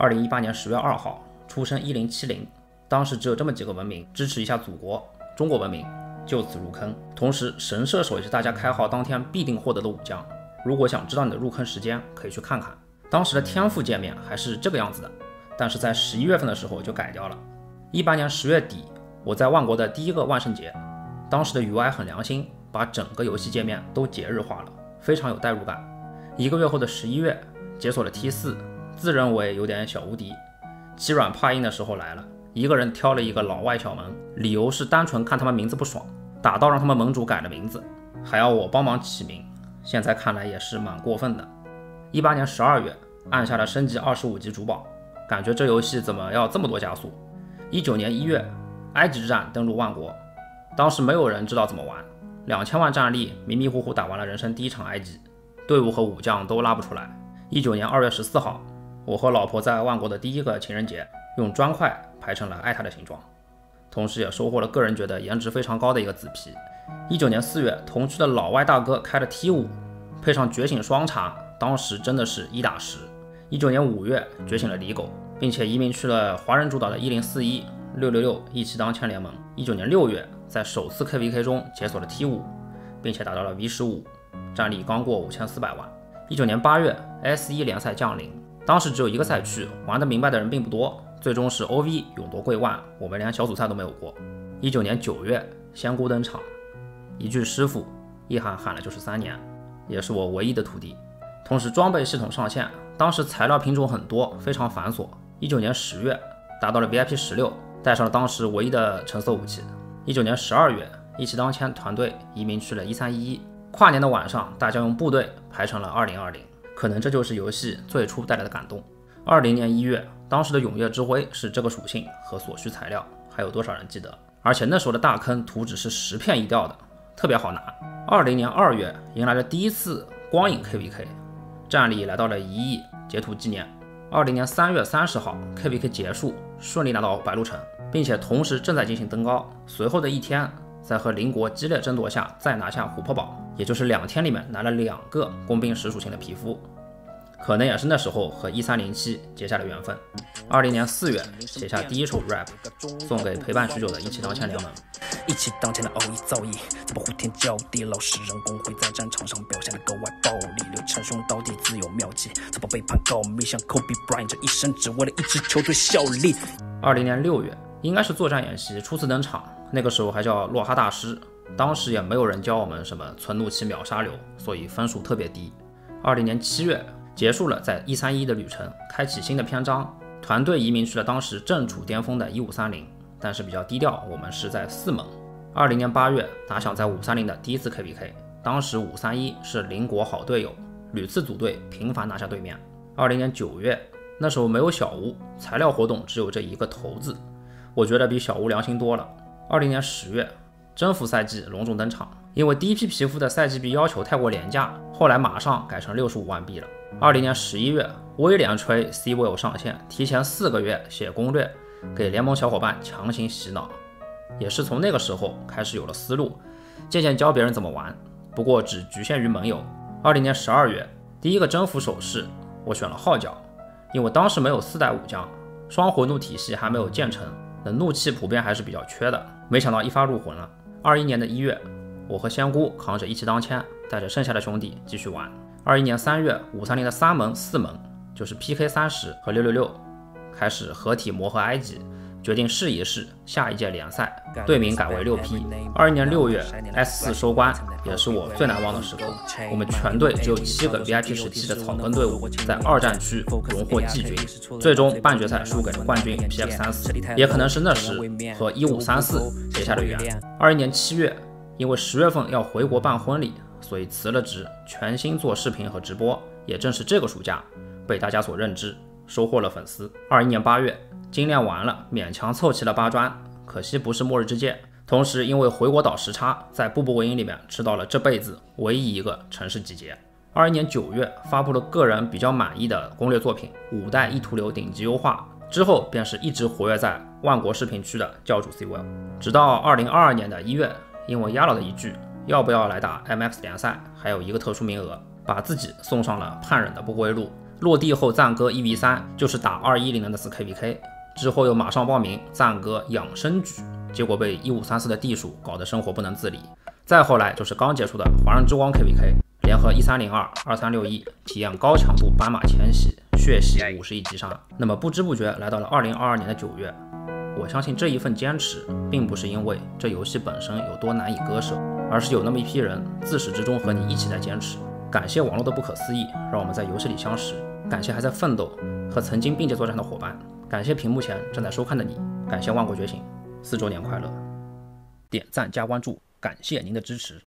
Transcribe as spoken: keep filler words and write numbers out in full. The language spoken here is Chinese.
二零一八年十月二号出生一零七零，当时只有这么几个文明，支持一下祖国，中国文明就此入坑。同时，神射手也是大家开号当天必定获得的武将。如果想知道你的入坑时间，可以去看看。当时的天赋界面还是这个样子的，但是在十一月份的时候就改掉了。一八年十月底，我在万国的第一个万圣节，当时的 U I 很良心，把整个游戏界面都节日化了，非常有代入感。一个月后的十一月，解锁了 T 四，自认为有点小无敌。欺软怕硬的时候来了，一个人挑了一个老外小盟，理由是单纯看他们名字不爽，打到让他们盟主改了名字，还要我帮忙起名，现在看来也是蛮过分的。一八年十二月，按下了升级二十五级主宝，感觉这游戏怎么要这么多加速。一九年一月，埃及之战登陆万国，当时没有人知道怎么玩，两千万战力迷迷糊糊打完了人生第一场埃及，队伍和武将都拉不出来。一九年二月十四号，我和老婆在万国的第一个情人节用砖块排成了爱她的形状，同时也收获了个人觉得颜值非常高的一个紫皮。一九年四月，同区的老外大哥开了 T 五，配上觉醒双叉，当时真的是一打十。一九年五月，觉醒了李狗，并且移民去了华人主导的一零四一、六六六一起当千联盟。一九年六月，在首次 K V K 中解锁了 T 五，并且达到了 V 十五，战力刚过五千四百万。一九年八月 ，S 一 联赛降临，当时只有一个赛区，玩得明白的人并不多，最终是 O V 勇夺桂冠，我们连小组赛都没有过。一九年九月，仙姑登场，一句师傅，一喊喊了就是三年，也是我唯一的徒弟。同时装备系统上线，当时材料品种很多，非常繁琐。一九年十月，达到了 V I P 十六，带上了当时唯一的橙色武器。一九年十二月，一骑当千团队移民去了一三一一，跨年的晚上，大家用部队排成了二零二零，可能这就是游戏最初带来的感动。二零年一月，当时的永夜之辉是这个属性和所需材料，还有多少人记得？而且那时候的大坑图纸是十片一掉的，特别好拿。二零年二月，迎来了第一次光影 K V K， 战力来到了一亿，截图纪念。二零年三月三十号 ，K V K 结束，顺利拿到白鹿城，并且同时正在进行登高。随后的一天，在和邻国激烈争夺下，再拿下琥珀堡，也就是两天里面拿了两个工兵十属性的皮肤，可能也是那时候和一三零七结下了缘分。二零年四月，写下第一首 rap， 送给陪伴许久的一起当千联盟。 一起当前的奥义造诣，怎么呼天叫地？老实人工会在战场上表现的格外暴力，流称兄道弟自有妙计，怎么背叛告密？像 Kobe Bryant 这一生只为了一支球队效力。 二零年六月，应该是作战演习初次登场，那个时候还叫洛哈大师，当时也没有人教我们什么存怒气秒杀流，所以分数特别低。二零年七月，结束了在一三一的旅程，开启新的篇章，团队移民去了当时正处巅峰的一五三零，但是比较低调，我们是在四盟。二零年八月，打响在五三零的第一次 K V K， 当时五三一是邻国好队友，屡次组队频繁拿下对面。二零年九月，那时候没有小屋，材料活动只有这一个头字，我觉得比小屋良心多了。二零年十月，征服赛季隆重登场，因为第一批皮肤的赛季币要求太过廉价，后来马上改成六十五万币了。二零年十一月，威廉吹 C Will 上线，提前四个月写攻略，给联盟小伙伴强行洗脑，也是从那个时候开始有了思路，渐渐教别人怎么玩，不过只局限于盟友。二零年十二月，第一个征服手势我选了号角，因为当时没有四代武将，双魂怒体系还没有建成，那怒气普遍还是比较缺的，没想到一发入魂了。二一年的一月，我和仙姑扛着一骑当千，带着剩下的兄弟继续玩。二一年三月，五三零的三盟四盟就是 P K 三十和六六六开始合体磨合埃及，决定试一试下一届联赛，队名改为 六 P。 二一年六月 S 四 收官，也是我最难忘的时刻，我们全队只有七个 V I P 时期的草根队伍，在二战区荣获季军，最终半决赛输给了冠军 P X 三四， 也可能是那时和一五三四结下的缘。二一年七月，因为十月份要回国办婚礼，所以辞了职，全心做视频和直播，也正是这个暑假被大家所认知，收获了粉丝。二一年八月，精炼完了，勉强凑齐了八砖，可惜不是末日之戒。同时因为回国岛时差，在步步为营里面吃到了这辈子唯一一个城市集结。二一年九月，发布了个人比较满意的攻略作品五代一图流顶级优化，之后便是一直活跃在万国视频区的教主 C Will， 直到二零二二年的一月，因为压了的一句要不要来打 M X 联赛，还有一个特殊名额，把自己送上了叛忍的不归路， 落地后赞歌 一 v 三，就是打二一零的那次 K V K， 之后又马上报名赞歌养生局，结果被一五三四的地鼠搞得生活不能自理。再后来就是刚结束的华人之光 K V K， 联合一三零二、二三六一，体验高强度斑马迁徙，血洗五十亿击杀。那么不知不觉来到了二零二二年的九月，我相信这一份坚持，并不是因为这游戏本身有多难以割舍，而是有那么一批人自始至终和你一起在坚持。感谢网络的不可思议，让我们在游戏里相识；感谢还在奋斗和曾经并肩作战的伙伴；感谢屏幕前正在收看的你；感谢万国觉醒四周年快乐！点赞加关注，感谢您的支持。